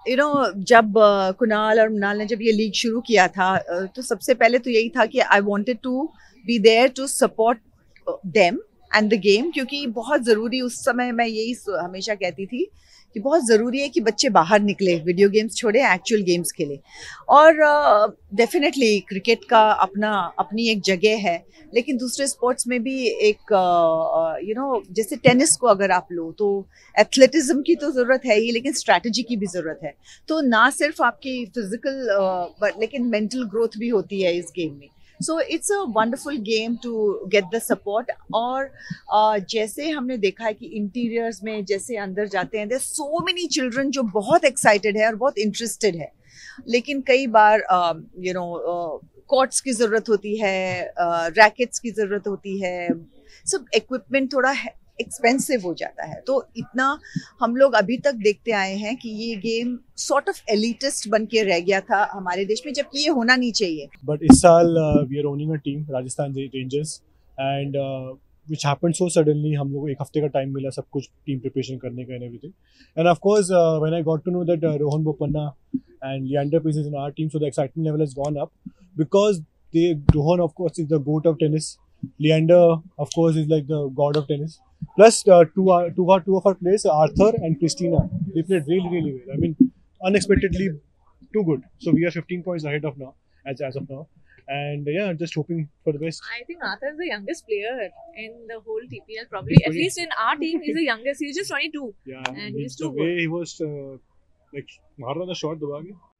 जब कुणाल और मृणाल ने जब ये लीग शुरू किया था, तो सबसे पहले तो यही था कि I wanted to be there to support them and the game, क्योंकि बहुत ज़रूरी उस समय मैं यही हमेशा कहती थी कि बहुत ज़रूरी है कि बच्चे बाहर निकले, वीडियो गेम्स छोड़े, एक्चुअल गेम्स खेले। और डेफिनेटली क्रिकेट का अपनी एक जगह है, लेकिन दूसरे स्पोर्ट्स में भी एक जैसे टेनिस को अगर आप लो तो एथलेटिज्म की तो ज़रूरत है ही, लेकिन स्ट्रैटेजी की भी ज़रूरत है। तो ना सिर्फ आपकी फिजिकल बट लेकिन मेंटल ग्रोथ भी होती है इस गेम में। So it's a wonderful game to get the support. और जैसे हमने देखा है कि इंटीरियर्स में जैसे अंदर जाते हैं, देयर सो मेनी चिल्ड्रन जो बहुत एक्साइटेड है और बहुत इंटरेस्टेड है, लेकिन कई बार कॉर्ट्स की ज़रूरत होती है, रैकेट्स की ज़रूरत होती है, सब इक्विपमेंट थोड़ा एक्सपेंसिव हो जाता है। तो इतना हम लोग अभी तक देखते आए हैं कि ये गेम सॉर्ट ऑफ एलिटिस्ट बन के रह गया था हमारे देश में, जबकि ये होना नहीं चाहिए। बट इस साल we are owning a team Rajasthan rangers and which happened so suddenly. हम लोग को एक हफ्ते का टाइम मिला सब कुछ टीम प्रिपरेशन करने का and everything. And of course when I got to know that Rohan Bopanna and Leander Paes is in our team, so the excitement level has gone up because Rohan, of course, is the goat of tennis. Leander, of course, is like the god of tennis. Plus, two of our players, Arthur and Christina, they played really, really well. I mean, unexpectedly too good. So we are 15 points ahead of now, as of now. And yeah, just hoping for the best. I think Arthur is the youngest player in the whole TPL, probably. At least in our team, he's the youngest. He's just 22. Yeah, and he's the too way good. he was like, मार रहा था shot दबा के